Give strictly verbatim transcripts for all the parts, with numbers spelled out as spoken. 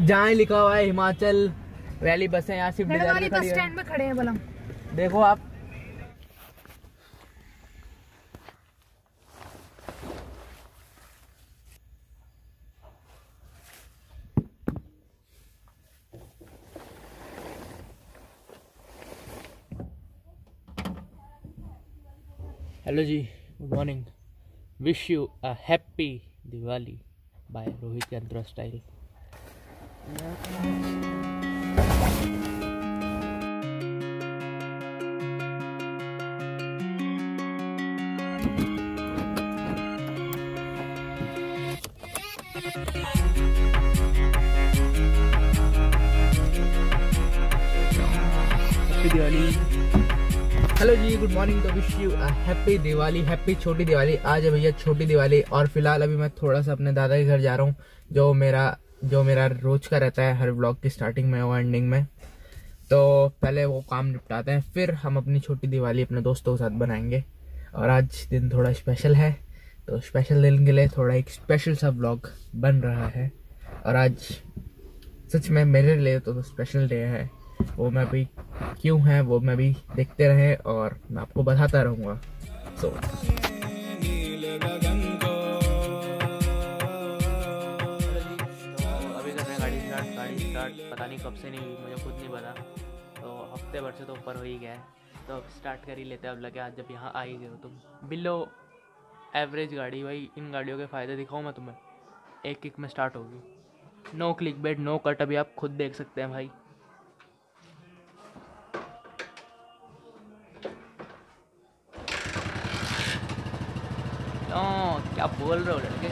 जहाँ लिखा हुआ है हिमाचल वैली बस है, यहाँ सिर्फ गढ़वाली बस स्टैंड में खड़े हैं बलम। देखो आप। हेलो जी, good morning. Wish you a happy Diwali by Rohit Yantra style. Happy Diwali. Hello जी, गुड मॉर्निंग। तो wish you happy Diwali, happy छोटी दिवाली। आज है भैया छोटी दिवाली और फिलहाल अभी मैं थोड़ा सा अपने दादा के घर जा रहा हूँ, जो मेरा जो मेरा रोज का रहता है, हर व्लॉग की स्टार्टिंग में और एंडिंग में। तो पहले वो काम निपटाते हैं, फिर हम अपनी छोटी दिवाली अपने दोस्तों के साथ बनाएंगे। और आज दिन थोड़ा स्पेशल है, तो स्पेशल दिन के लिए थोड़ा एक स्पेशल सा व्लॉग बन रहा है। और आज सच में मेरे लिए तो स्पेशल डे है, वो मैं भी क्यों है वो मैं भी देखते रहे और मैं आपको बताता रहूँगा। सो so. अभी कर रहे हैं गाड़ी स्टार्ट। गाड़ी स्टार्ट पता नहीं कब से नहीं हुई, मुझे खुद नहीं पता। तो हफ्ते भर से तो ऊपर हो ही गया है, तो अब स्टार्ट कर ही लेते हैं। अब लगे आज जब यहाँ आ ही गए हो तुम। बिलो एवरेज गाड़ी भाई, इन गाड़ियों के फ़ायदे दिखाऊँ मैं तुम्हें। एक किक में स्टार्ट होगी, no clickbait no cut. अभी आप खुद देख सकते हैं भाई। ओ, क्या बोल रहे हो लड़के।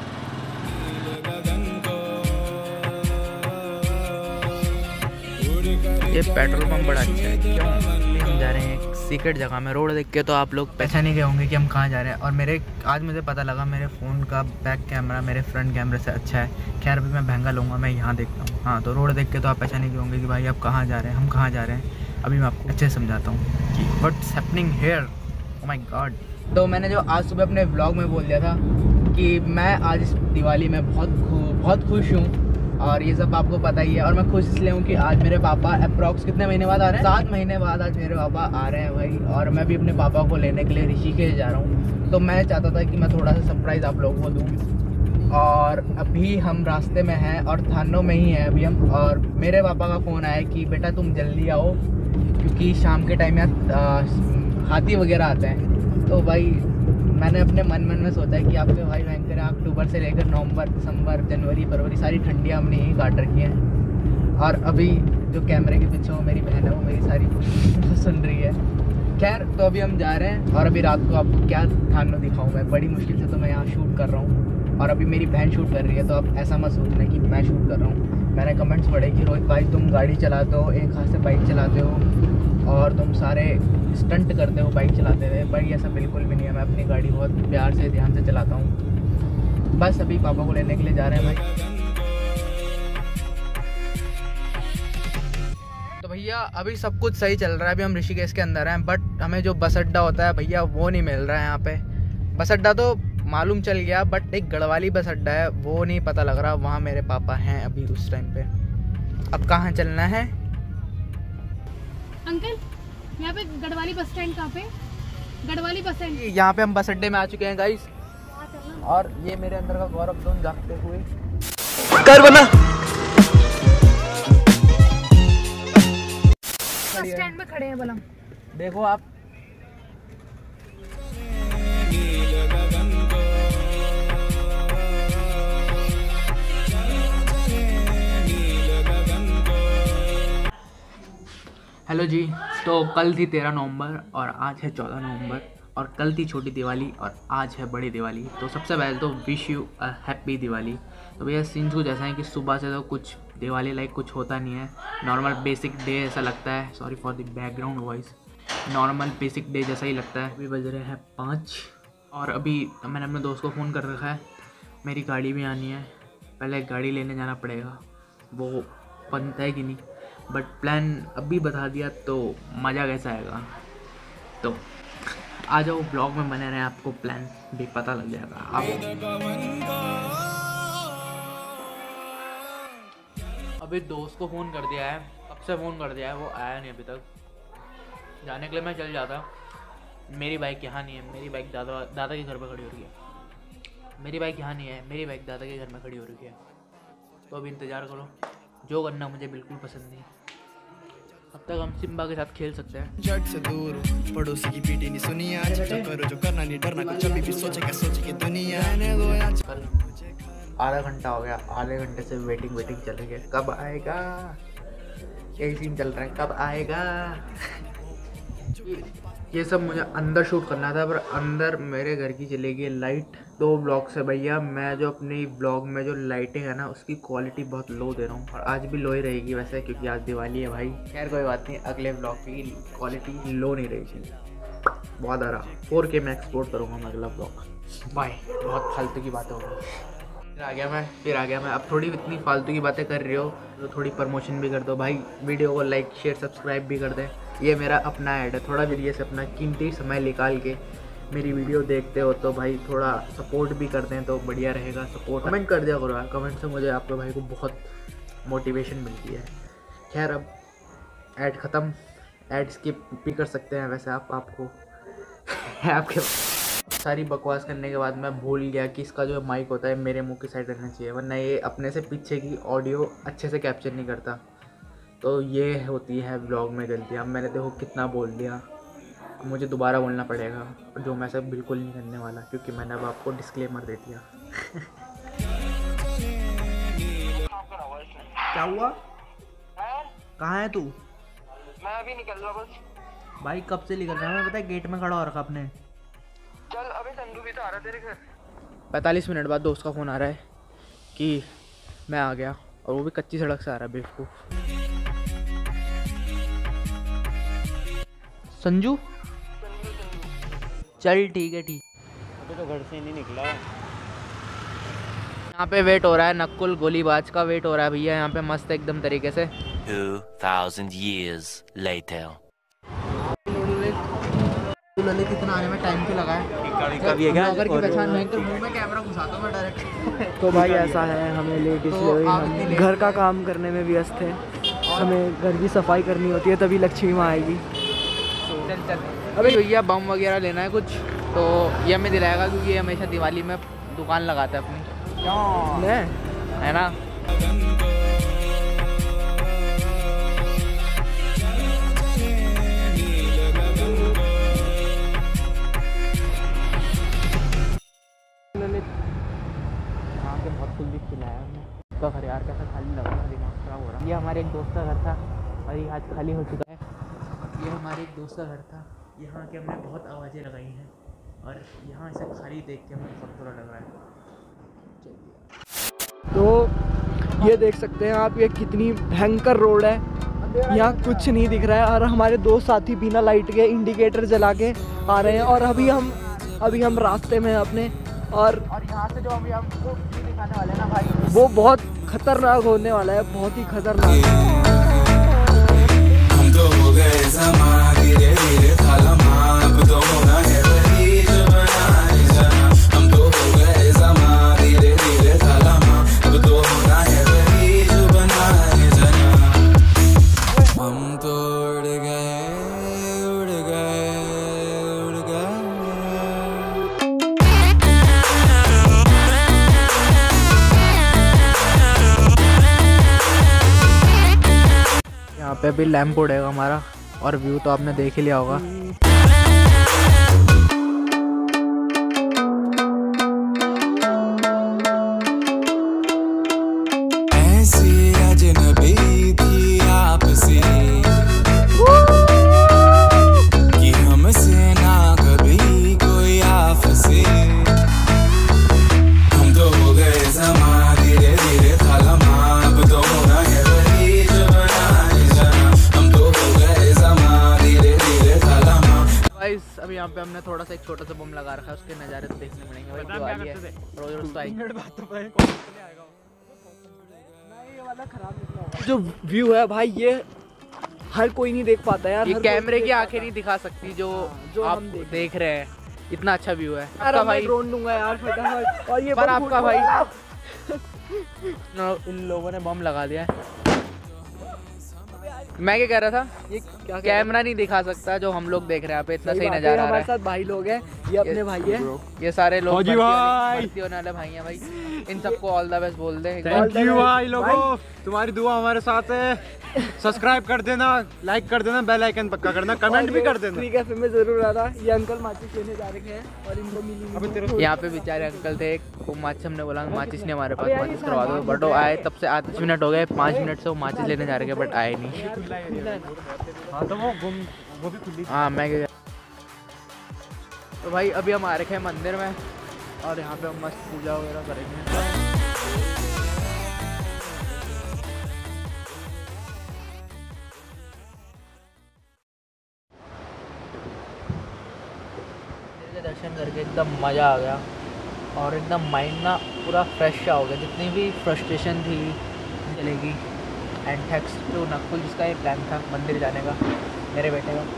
ये पेट्रोल पंप बड़ा अच्छा है। क्यों हम जा रहे हैं एक सीक्रेट जगह में। रोड देख के तो आप लोग पहचान ही गए होंगे कि हम कहाँ जा रहे हैं। और मेरे आज मुझे पता लगा मेरे फ़ोन का बैक कैमरा मेरे फ्रंट कैमरे से अच्छा है। खैर अभी मैं महंगा लूँगा, मैं यहाँ देखता हूँ। हाँ, तो रोड देख के तो आप पहचान ही गए होंगे कि भाई आप कहाँ जा रहे हैं, हम कहाँ जा रहे हैं। अभी मैं आपको अच्छे से समझाता हूँ कि what's happening here. Oh my god. तो मैंने जो आज सुबह अपने व्लॉग में बोल दिया था कि मैं आज इस दिवाली में बहुत बहुत खुश हूँ, और ये सब आपको पता ही है। और मैं खुश इसलिए हूँ कि आज मेरे पापा अप्रॉक्स कितने महीने बाद आ रहे हैं, सात महीने बाद आज मेरे पापा आ रहे हैं भाई। और मैं भी अपने पापा को लेने के लिए ऋषिकेश जा रहा हूँ। तो मैं चाहता था कि मैं थोड़ा सा सरप्राइज़ आप लोगों को दूँ। और अभी हम रास्ते में हैं और थानों में ही हैं अभी हम। और मेरे पापा का फ़ोन आया कि बेटा तुम जल्दी आओ, क्योंकि शाम के टाइम यहाँ हाथी वगैरह आते हैं। तो भाई मैंने अपने मन मन में सोचा है कि आपके भाई भयंकर अक्टूबर से लेकर नवंबर, दिसंबर, जनवरी, फरवरी सारी ठंडियाँ हमने यहीं काट रखी हैं। और अभी जो कैमरे के पीछे वो मेरी बहन है, वो मेरी सारी सुन रही है। खैर, तो अभी हम जा रहे हैं और अभी रात को आपको क्या थानो दिखाऊँ मैं। बड़ी मुश्किल से तो मैं यहाँ शूट कर रहा हूँ और अभी मेरी बहन शूट कर रही है। तो आप ऐसा मत सोचना कि मैं शूट कर रहा हूँ। मैंने कमेंट्स पढ़े कि रोहित भाई तुम गाड़ी चलाते हो, एक हाथ से बाइक चलाते हो और तुम सारे स्टंट करते हो बाइक चलाते हुए। भाई ऐसा बिल्कुल भी नहीं है, मैं अपनी गाड़ी बहुत प्यार से ध्यान से चलाता हूँ। बस अभी पापा को लेने के लिए जा रहे हैं भाई। तो भैया अभी सब कुछ सही चल रहा है। अभी हम ऋषिकेश के अंदर हैं, बट हमें जो बस अड्डा होता है भैया वो नहीं मिल रहा है यहाँ पे। बस अड्डा तो मालूम चल गया, बट एक गढ़वाली बस अड्डा है वो नहीं पता लग रहा। वहाँ मेरे पापा हैं अभी उस टाइम पे। अब कहाँ चलना है अंकल? यहाँ पे गढ़वाली बस स्टैंड कहाँ पे? Garhwali bus stand. यहाँ पे हम बस अड्डे में आ चुके हैं गाइस। और ये मेरे अंदर का गौरव दोन जागते हुए कर बना बस स्टैंड में खड़े हैं बलम। देखो आप। हेलो जी, तो कल थी तेरह नवंबर और आज है चौदह नवंबर। और कल थी छोटी दिवाली और आज है बड़ी दिवाली। तो सबसे पहले तो wish you a happy Diwali. तो भैया सीन्स कुछ ऐसा है कि सुबह से तो कुछ दिवाली लाइक कुछ होता नहीं है। नॉर्मल बेसिक डे ऐसा लगता है। Sorry for the background voice. Normal basic day जैसा ही लगता है। अभी बज रहे हैं पाँच और अभी मैंने अपने दोस्त को फ़ोन कर रखा है। मेरी गाड़ी भी आनी है, पहले गाड़ी लेने जाना पड़ेगा। वो बनता है कि नहीं, बट प्लान अभी बता दिया तो मज़ा कैसा आएगा। तो आ जाओ ब्लॉग में बने रहें, आपको प्लान भी पता लग जाएगा। आप अभी दोस्त को फ़ोन कर दिया है, अब से फ़ोन कर दिया है, वो आया नहीं अभी तक। जाने के लिए मैं चल जाता। मेरी बाइक यहाँ नहीं है, मेरी बाइक दादा दादा के घर पर खड़ी हो रही है। मेरी बाइक यहाँ नहीं है, मेरी बाइक दादा के घर में खड़ी हो रही है। तो अभी इंतज़ार करो, जो करना मुझे बिल्कुल पसंद नहीं। अब तक हम सिम्बा के साथ खेल सकते हैं। जट से दूर पड़ोसी की पीटी नहीं सुनी आज, जो करो जो करना नहीं डरना, कुछ अभी भी सोचे क्या सोचे कि दुनिया ने दो आज। कल आधा घंटा हो गया, आधे घंटे से वेटिंग वेटिंग चल रही है, कब आएगा, यही सीन चल रहा है, कब आएगा। ये सब मुझे अंदर शूट करना था, पर अंदर मेरे घर की चली गई लाइट। दो ब्लॉग से भैया मैं जो अपनी ब्लॉग में जो लाइटिंग है ना, उसकी क्वालिटी बहुत लो दे रहा हूँ, और आज भी लो ही रहेगी वैसे, क्योंकि आज दिवाली है भाई। खैर कोई बात नहीं, अगले ब्लॉग की क्वालिटी लो नहीं रहेगी, बहुत आ रहा। फोर के में एक्सपोर्ट करूँगा मैं अगला ब्लॉग। बाय, बहुत फालतू की बातें हो गई। फिर आ गया मैं फिर आ गया मैं अब थोड़ी इतनी फालतू की बातें कर रही हो तो थोड़ी प्रमोशन भी कर दो भाई। वीडियो को लाइक शेयर सब्सक्राइब भी कर दें। ये मेरा अपना ऐड है, थोड़ा वीडियो से अपना कीमती समय निकाल के मेरी वीडियो देखते हो तो भाई थोड़ा सपोर्ट भी कर दें तो बढ़िया रहेगा। सपोर्ट कमेंट कर दिया करो यार, कमेंट से मुझे आपके भाई को बहुत मोटिवेशन मिलती है। खैर अब ऐड ख़त्म, ऐड स्किप भी कर सकते हैं वैसे आप आपको आपके सारी बकवास करने के बाद मैं भूल गया कि इसका जो माइक होता है मेरे मुंह की साइड रहना चाहिए, वरना ये अपने से पीछे की ऑडियो अच्छे से कैप्चर नहीं करता। तो ये होती है व्लॉग में गलती। अब मैंने देखो कितना बोल दिया, मुझे दोबारा बोलना पड़ेगा, जो मैं सब बिल्कुल नहीं करने वाला, क्योंकि मैंने अब आपको डिस्क्लेमर दे दिया। क्या हुआ? कहाँ है तू? मैं अभी निकल रहा बस। भाई कब से निकल रहा है? मैं पता है गेट में खड़ा हो रखा अपने। चल अबे संधू भी तो आ रहा तेरे घर। पैंतालीस मिनट बाद दोस्त का फ़ोन आ रहा है कि मैं आ गया, और वो भी कच्ची सड़क से आ रहा है बेवकूफ़। संजू चल ठीक है ठीक। अभी तो घर से ही नहीं निकला। यहाँ पे वेट हो रहा है, नक्कुल गोलीबाज का वेट हो रहा है भैया यहाँ पे मस्त एकदम तरीके से। Two thousand years later. Lalit इतना आने में टाइम क्यों लगा है? कभी है क्या? अगर की पहचान नहीं तो मुंह में कैमरा घुसाता हूं मैं डायरेक्ट। तो भाई ऐसा है, हमें लेट इसलिए हम घर का काम करने में व्यस्त है। हमें घर की सफाई करनी होती है, तभी लक्ष्मी माँ आएगी। चल चल अबे भैया बम वगैरह लेना है कुछ तो ये हमें दिलाएगा, क्योंकि ये हमेशा दिवाली में दुकान लगाता है अपनी। क्यों? मैं है ना। यहाँ के बहुत कुछ भी खिलाया हमने। उसका घर यार कैसा खाली लग रहा, दिमाग खराब हो रहा। ये हमारे एक दोस्त का घर था और ये आज खाली हो चुका है। ये हमारे एक दोस्त का घर था, यहाँ के हमने बहुत आवाज़ें लगाई हैं और यहाँ इसे खाली देख के हमें बहुत बुरा लग रहा है। तो ये देख सकते हैं आप, ये कितनी भयंकर रोड है। यहाँ कुछ नहीं दिख रहा है और हमारे दो साथी बिना लाइट के इंडिकेटर जला के आ रहे हैं, और अभी हम अभी हम रास्ते में हैं अपने। और और यहाँ से जो अभी आपको व्यू दिखाने वाले हैं ना भाई, वो बहुत खतरनाक होने वाला है, बहुत ही खतरनाक। हम तो हो गए ज़माना धीरे धीरे थालमा, अब तो होना है वही जो बनाए जाना। हम तो हो गए ज़माना धीरे धीरे थालमा, अब तो होना है वही जो बनाए जाना। हम तो उड़ गए उड़ गए उड़ गए। यहाँ पे अभी लैंप उड़ेगा हमारा, और व्यू तो आपने देख ही लिया होगा। ऐसी अजनबी थी आपसे कि हमसे ना कभी कोई आपसे। हम तो हो गए ज़माना धीरे धीरे थालमा, अब तो होना है वही जो बनाए जाना। हम तो हो गए ज़माना धीरे धीरे थालमा। गाइस अभी यहाँ पे हमने थोड़ा सा एक छोटा सा बम लगा रखा है, उसके नज़ारे तो देखने मिलेंगे भाई। दिवाली है, रोज रोज तो आएंगे। जो व्यू है भाई, ये हर कोई नहीं देख पाता यार। ये हर कोई कैमरे नहीं की देख आंखें पाता। नहीं दिखा सकती जो, जो आप हम देख देख रहे हैं। इतना अच्छा व्यू है यार, आपका मैं भाई। ड्रोन दूंगा यार फटाफट। और ये पर बम आपका फूट- भाई इन लोगों ने बम लगा दिया है। मैं क्या कह रहा था, ये क्या कैमरा नहीं दिखा सकता जो हम लोग देख रहे हैं यहाँ पे, इतना सही नजारा आ रहा हमारे है। साथ भाई लोग हैं, ये अपने भाई है, ये सारे लोग फौजी भर्ती भाई। होने- भर्ती होने वाले भाई हैं भाई, इन सबको ऑल द बेस्ट बोल दे। थैंक यू भाई लोगों, तुम्हारी दुआ हमारे साथ है। सब्सक्राइब कर देना, लाइक कर देना, बेल आइकन पक्का करना, कमेंट भी कर देना। फ्री कैफे में जरूर आना। ये अंकल माचिस लेने जा रहे हैं और इनको मिली यहाँ पे बेचारे अंकल थे, वो माचिस हमने बोला माचिस ने हमारे पास माचिस करवा दो, बट वो आए तब से आठ मिनट हो गए, पाँच मिनट से वो माचिस लेने जा रहे हैं बट आए नहीं। हाँ तो वो गुम वो भी खुली। हाँ मैं क्या, तो भाई अभी हम आ रखे हैं मंदिर में और यहाँ पे हम मस्त पूजा वगैरह करेंगे। दर्शन करके एकदम मज़ा आ गया और एकदम माइंड ना पूरा फ्रेश सा हो गया, जितनी भी फ्रस्ट्रेशन थी चलेगी। एंड थैंक्स टू नकुल जिसका ये प्लान था मंदिर जाने का, मेरे बेटे का।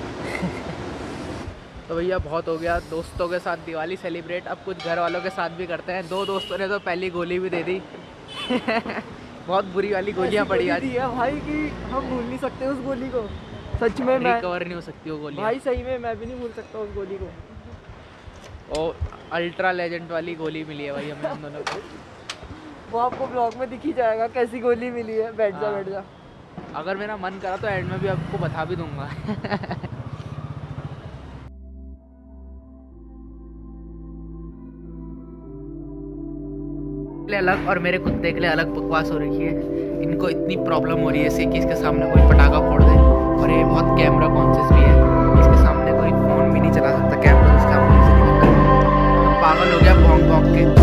तो भैया बहुत हो गया दोस्तों के साथ दिवाली सेलिब्रेट, अब कुछ घर वालों के साथ भी करते हैं। दो दोस्तों ने तो पहली गोली भी दे दी बहुत बुरी वाली गोलियाँ पड़ी आज भाई कि हम भूल नहीं सकते उस गोली को, सच में मैं रिकवर नहीं हो सकती वो गोली भाई, सही में मैं भी नहीं भूल सकता उस गोली को। और अल्ट्रा लेजेंड वाली गोली मिली है भाई हमें हम दोनों को। वो आपको ब्लॉग में दिख ही जाएगा कैसी गोली मिली है। बैठ जा हाँ। बैठ जा। अगर मेरा मन करा तो एंड में भी आपको बता भी दूंगा अलग और मेरे कुत्ते के लिए अलग बकवास हो रही है। इनको इतनी प्रॉब्लम हो रही है इससे कि इसके सामने कोई पटाखा फोड़ दे, और ये बहुत कैमरा कॉन्शियस भी है, इसके सामने कोई फ़ोन भी नहीं चला सकता, कैमरा उसका मुंह से निकलता है। पागल हो गया भौंक भौंक के।